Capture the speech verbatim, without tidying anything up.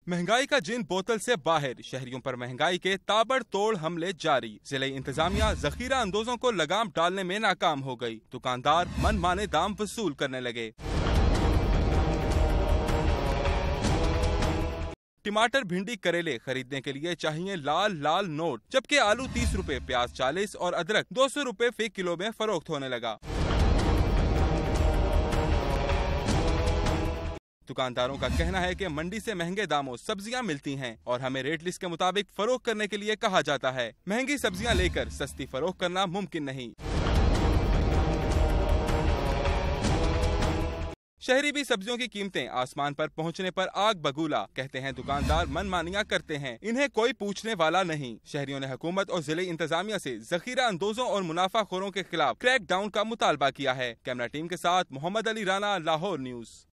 महंगाई का जिन बोतल से बाहर, शहरियों पर महंगाई के ताबड़तोड़ हमले जारी। जिले इंतजामिया जखीरा अंदोजों को लगाम डालने में नाकाम हो गई। दुकानदार मनमाने दाम वसूल करने लगे। टमाटर, भिंडी, करेले खरीदने के लिए चाहिए लाल लाल नोट, जबकि आलू तीस रुपए, प्याज चालीस और अदरक दो सौ रुपए फी किलो में फरोख्त होने लगा। दुकानदारों का कहना है कि मंडी से महंगे दामों सब्जियां मिलती हैं और हमें रेट लिस्ट के मुताबिक फरोख्त करने के लिए कहा जाता है। महंगी सब्जियां लेकर सस्ती फरोख्त करना मुमकिन नहीं। शहरी भी सब्जियों की कीमतें आसमान पर पहुंचने पर आग बगूला। कहते हैं दुकानदार मनमानियां करते हैं, इन्हें कोई पूछने वाला नहीं। शहरियों ने हुकूमत और जिले इंतजामिया से जखीरा अंदोजों और मुनाफाखोरों के खिलाफ क्रैक डाउन का मुतालबा किया है। कैमरा टीम के साथ मोहम्मद अली राना, लाहौर न्यूज।